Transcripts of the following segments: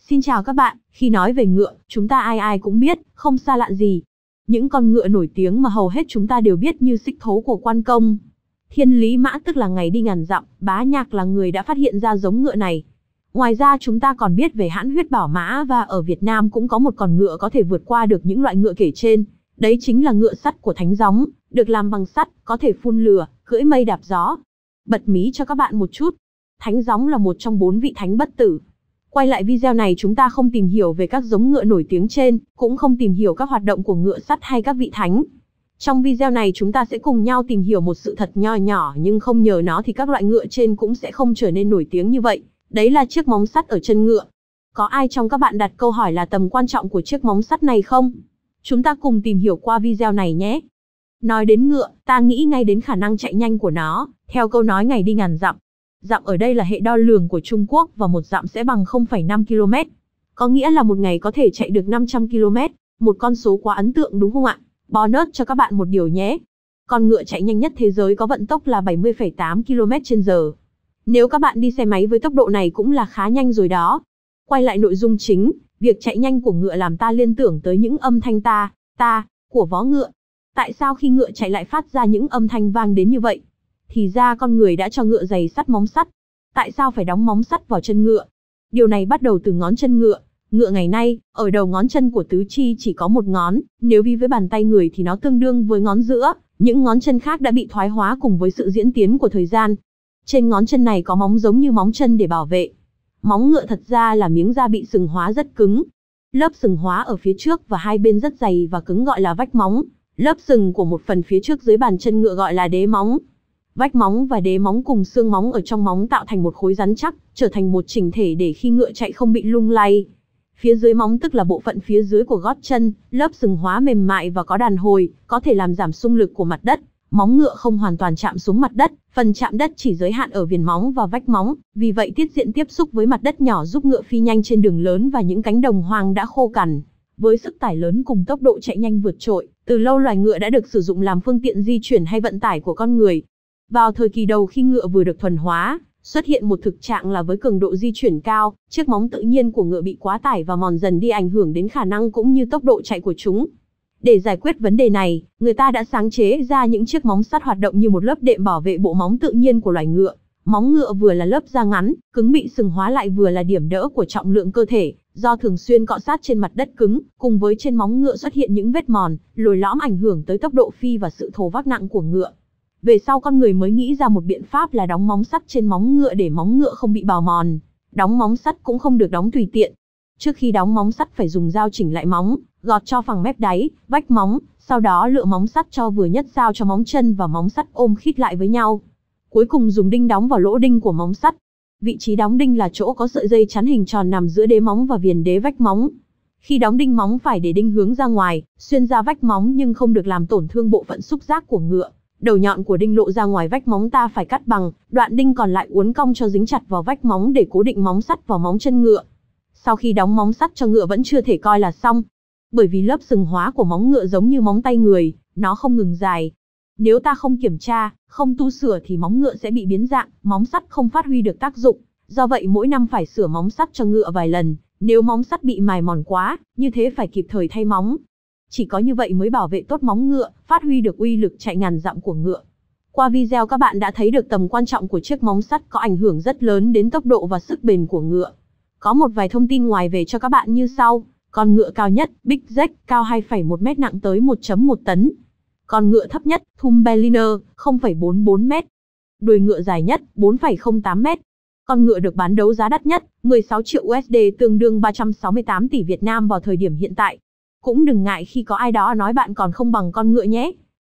Xin chào các bạn, khi nói về ngựa, chúng ta ai ai cũng biết, không xa lạ gì. Những con ngựa nổi tiếng mà hầu hết chúng ta đều biết như Xích Thố của Quan Công. Thiên Lý Mã tức là ngày đi ngàn dặm, Bá Nhạc là người đã phát hiện ra giống ngựa này. Ngoài ra chúng ta còn biết về hãn huyết bảo mã và ở Việt Nam cũng có một con ngựa có thể vượt qua được những loại ngựa kể trên. Đấy chính là ngựa sắt của Thánh Gióng, được làm bằng sắt, có thể phun lửa, cưỡi mây đạp gió. Bật mí cho các bạn một chút. Thánh Gióng là một trong 4 vị thánh bất tử. Quay lại video này chúng ta không tìm hiểu về các giống ngựa nổi tiếng trên, cũng không tìm hiểu các hoạt động của ngựa sắt hay các vị thánh. Trong video này chúng ta sẽ cùng nhau tìm hiểu một sự thật nho nhỏ nhưng không nhờ nó thì các loại ngựa trên cũng sẽ không trở nên nổi tiếng như vậy. Đấy là chiếc móng sắt ở chân ngựa. Có ai trong các bạn đặt câu hỏi là tầm quan trọng của chiếc móng sắt này không? Chúng ta cùng tìm hiểu qua video này nhé. Nói đến ngựa, ta nghĩ ngay đến khả năng chạy nhanh của nó, theo câu nói ngày đi ngàn dặm. Dặm ở đây là hệ đo lường của Trung Quốc và một dặm sẽ bằng 0,5 km. Có nghĩa là một ngày có thể chạy được 500 km, một con số quá ấn tượng đúng không ạ? Bonus cho các bạn một điều nhé. Con ngựa chạy nhanh nhất thế giới có vận tốc là 70,8 km/h. Nếu các bạn đi xe máy với tốc độ này cũng là khá nhanh rồi đó. Quay lại nội dung chính, việc chạy nhanh của ngựa làm ta liên tưởng tới những âm thanh ta của vó ngựa. Tại sao khi ngựa chạy lại phát ra những âm thanh vang đến như vậy? Thì ra con người đã cho ngựa giày sắt móng sắt. Tại sao phải đóng móng sắt vào chân ngựa? Điều này bắt đầu từ ngón chân ngựa. Ngựa ngày nay, ở đầu ngón chân của tứ chi chỉ có một ngón, nếu ví với bàn tay người thì nó tương đương với ngón giữa, những ngón chân khác đã bị thoái hóa cùng với sự diễn tiến của thời gian. Trên ngón chân này có móng giống như móng chân để bảo vệ. Móng ngựa thật ra là miếng da bị sừng hóa rất cứng. Lớp sừng hóa ở phía trước và hai bên rất dày và cứng gọi là vách móng. Lớp sừng của một phần phía trước dưới bàn chân ngựa gọi là đế móng. Vách móng và đế móng cùng xương móng ở trong móng tạo thành một khối rắn chắc, trở thành một chỉnh thể để khi ngựa chạy không bị lung lay. Phía dưới móng tức là bộ phận phía dưới của gót chân, lớp sừng hóa mềm mại và có đàn hồi, có thể làm giảm xung lực của mặt đất. Móng ngựa không hoàn toàn chạm xuống mặt đất, phần chạm đất chỉ giới hạn ở viền móng và vách móng, vì vậy tiết diện tiếp xúc với mặt đất nhỏ giúp ngựa phi nhanh trên đường lớn và những cánh đồng hoang đã khô cằn. Với sức tải lớn cùng tốc độ chạy nhanh vượt trội, từ lâu loài ngựa đã được sử dụng làm phương tiện di chuyển hay vận tải của con người. Vào thời kỳ đầu khi ngựa vừa được thuần hóa, xuất hiện một thực trạng là với cường độ di chuyển cao, chiếc móng tự nhiên của ngựa bị quá tải và mòn dần đi ảnh hưởng đến khả năng cũng như tốc độ chạy của chúng. Để giải quyết vấn đề này, người ta đã sáng chế ra những chiếc móng sắt hoạt động như một lớp đệm bảo vệ bộ móng tự nhiên của loài ngựa. Móng ngựa vừa là lớp da ngắn, cứng bị sừng hóa lại vừa là điểm đỡ của trọng lượng cơ thể, do thường xuyên cọ sát trên mặt đất cứng, cùng với trên móng ngựa xuất hiện những vết mòn, lồi lõm ảnh hưởng tới tốc độ phi và sự thồ vác nặng của ngựa. Về sau con người mới nghĩ ra một biện pháp là đóng móng sắt trên móng ngựa để móng ngựa không bị bào mòn. Đóng móng sắt cũng không được đóng tùy tiện. Trước khi đóng móng sắt phải dùng dao chỉnh lại móng, gọt cho phẳng mép đáy, vách móng, sau đó lựa móng sắt cho vừa nhất sao cho móng chân và móng sắt ôm khít lại với nhau. Cuối cùng dùng đinh đóng vào lỗ đinh của móng sắt. Vị trí đóng đinh là chỗ có sợi dây chắn hình tròn nằm giữa đế móng và viền đế vách móng. Khi đóng đinh móng phải để đinh hướng ra ngoài, xuyên ra vách móng nhưng không được làm tổn thương bộ phận xúc giác của ngựa. Đầu nhọn của đinh lộ ra ngoài vách móng ta phải cắt bằng, đoạn đinh còn lại uốn cong cho dính chặt vào vách móng để cố định móng sắt vào móng chân ngựa. Sau khi đóng móng sắt cho ngựa vẫn chưa thể coi là xong. Bởi vì lớp sừng hóa của móng ngựa giống như móng tay người, nó không ngừng dài. Nếu ta không kiểm tra, không tu sửa thì móng ngựa sẽ bị biến dạng, móng sắt không phát huy được tác dụng. Do vậy mỗi năm phải sửa móng sắt cho ngựa vài lần, nếu móng sắt bị mài mòn quá, như thế phải kịp thời thay móng. Chỉ có như vậy mới bảo vệ tốt móng ngựa, phát huy được uy lực chạy ngàn dặm của ngựa. Qua video các bạn đã thấy được tầm quan trọng của chiếc móng sắt có ảnh hưởng rất lớn đến tốc độ và sức bền của ngựa. Có một vài thông tin ngoài về cho các bạn như sau. Con ngựa cao nhất, Big Jack, cao 2,1 m nặng tới 1,1 tấn. Con ngựa thấp nhất, Thumbelina, 0,44 m. Đuôi ngựa dài nhất, 4,08 m. Con ngựa được bán đấu giá đắt nhất, 16 triệu USD tương đương 368 tỷ Việt Nam vào thời điểm hiện tại. Cũng đừng ngại khi có ai đó nói bạn còn không bằng con ngựa nhé.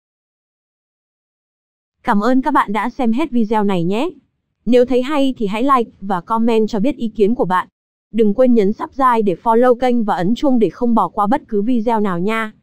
Cảm ơn các bạn đã xem hết video này nhé. Nếu thấy hay thì hãy like và comment cho biết ý kiến của bạn. Đừng quên nhấn subscribe để follow kênh và ấn chuông để không bỏ qua bất cứ video nào nha.